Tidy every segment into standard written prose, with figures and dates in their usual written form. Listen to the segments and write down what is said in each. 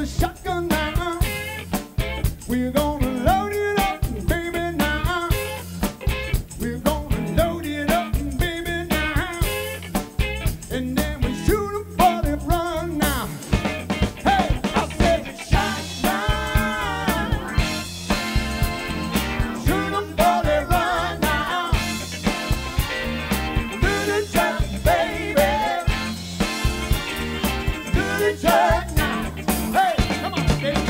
a shotgun now. We're gonna load it up, baby, now. We're gonna load it up, baby, now. And then we shoot 'em for the run now. Hey, I said shotgun. Shoot 'em for the run now. Do the track, baby. Do the track now. Hey, come on, baby.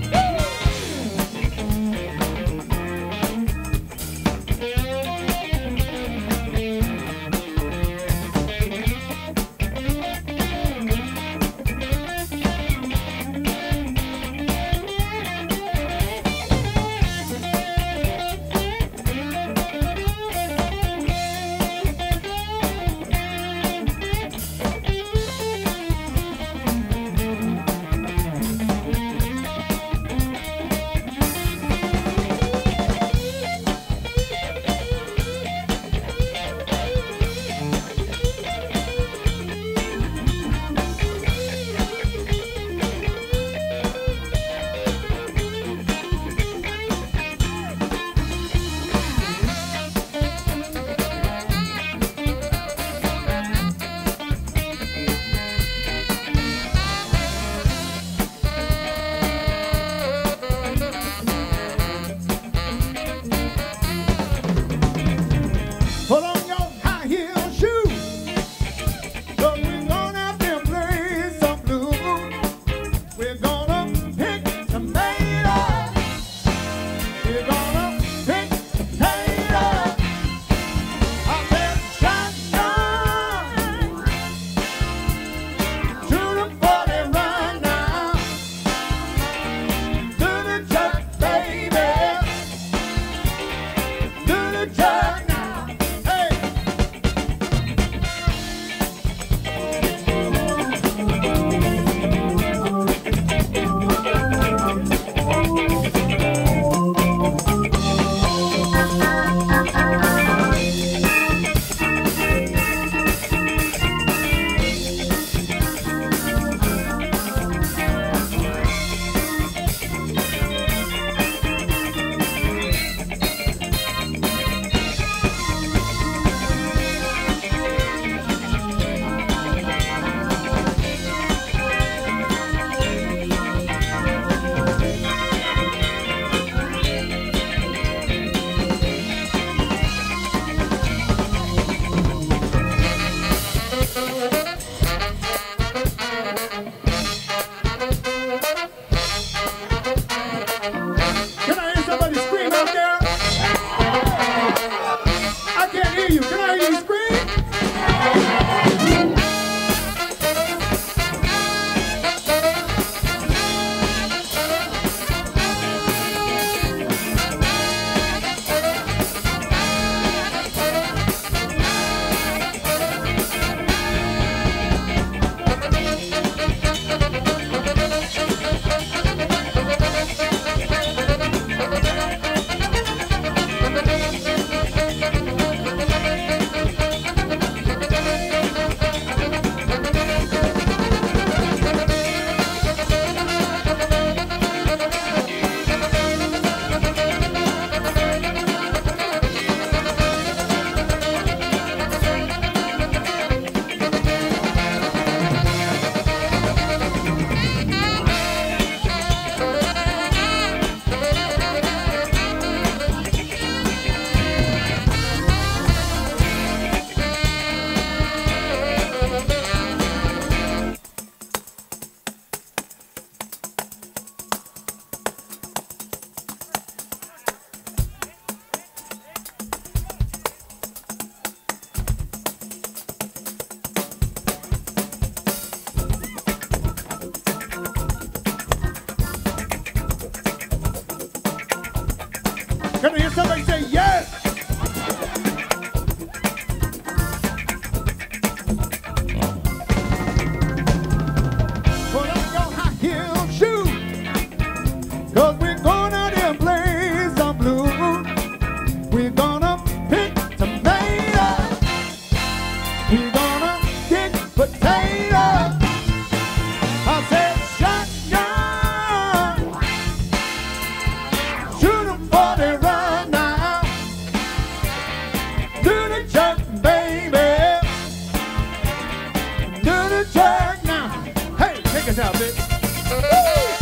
Put on your high heel shoes, 'cause we're gonna have to play some blues. We're gonna pick tomatoes. We're gonna pick potatoes. I said shotgun. Shoot 'em for the run now. Do the track, baby. Do the track now. Hey. Can I hear somebody scream out there? I can't hear you. Can I hear you scream? Can I hear somebody say yes? Put on your high heel shoes, 'cause we're gonna there play some blues. We're gonna pick tomatoes. We're gonna kick potatoes. I said shotgun. it out, bitch.